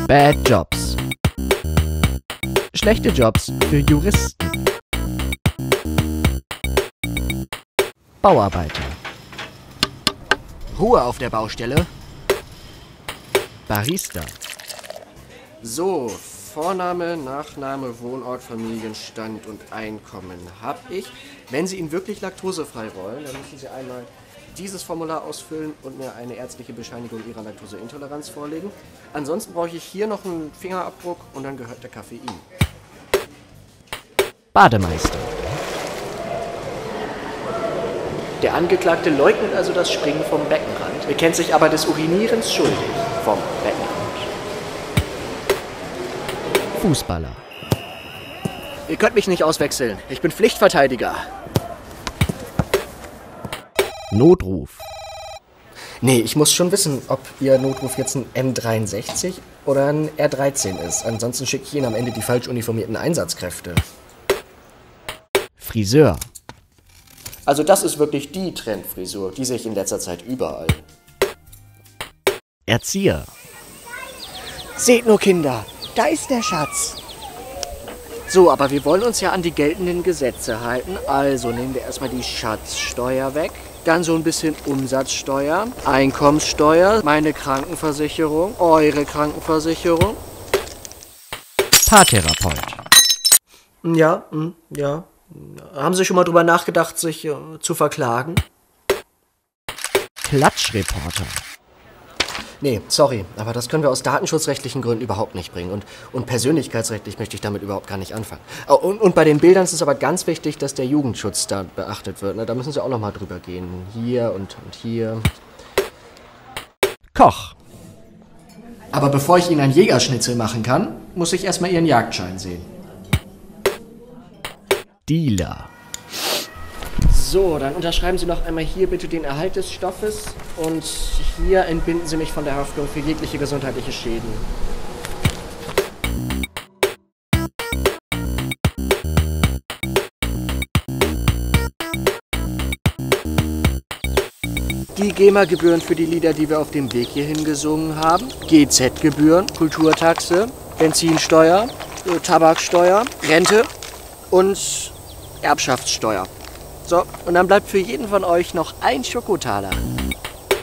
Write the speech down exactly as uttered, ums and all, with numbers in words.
Bad Jobs. Schlechte Jobs für Juristen. Bauarbeiter. Ruhe auf der Baustelle. Barista. So, Vorname, Nachname, Wohnort, Familienstand und Einkommen habe ich. Wenn Sie ihn wirklich laktosefrei wollen, dann müssen Sie einmal dieses Formular ausfüllen und mir eine ärztliche Bescheinigung Ihrer Laktoseintoleranz vorlegen. Ansonsten brauche ich hier noch einen Fingerabdruck und dann gehört der Kaffee Ihnen. Bademeister. Der Angeklagte leugnet also das Springen vom Beckenrand, bekennt sich aber des Urinierens schuldig vom Beckenrand. Fußballer. Ihr könnt mich nicht auswechseln. Ich bin Pflichtverteidiger. Notruf. Nee, ich muss schon wissen, ob Ihr Notruf jetzt ein M dreiundsechzig oder ein R dreizehn ist. Ansonsten schicke ich Ihnen am Ende die falsch uniformierten Einsatzkräfte. Friseur. Also das ist wirklich die Trendfrisur, die sehe ich in letzter Zeit überall. Erzieher. Seht nur, Kinder, da ist der Schatz. So, aber wir wollen uns ja an die geltenden Gesetze halten. Also nehmen wir erstmal die Schatzsteuer weg. Dann so ein bisschen Umsatzsteuer, Einkommenssteuer, meine Krankenversicherung, eure Krankenversicherung. Paartherapeut. Ja, hm, ja. Haben Sie schon mal drüber nachgedacht, sich äh, zu verklagen? Klatschreporter. Nee, sorry, aber das können wir aus datenschutzrechtlichen Gründen überhaupt nicht bringen. Und, und persönlichkeitsrechtlich möchte ich damit überhaupt gar nicht anfangen. Oh, und, und bei den Bildern ist es aber ganz wichtig, dass der Jugendschutz da beachtet wird. Ne? Da müssen Sie auch noch mal drüber gehen. Hier und, und hier. Koch. Aber bevor ich Ihnen ein Jägerschnitzel machen kann, muss ich erstmal Ihren Jagdschein sehen. Dealer. So, dann unterschreiben Sie noch einmal hier bitte den Erhalt des Stoffes und hier entbinden Sie mich von der Haftung für jegliche gesundheitliche Schäden. Die GEMA-Gebühren für die Lieder, die wir auf dem Weg hierhin gesungen haben, G Z-Gebühren, Kulturtaxe, Benzinsteuer, Tabaksteuer, Rente und Erbschaftssteuer. So, und dann bleibt für jeden von euch noch ein Schokotaler.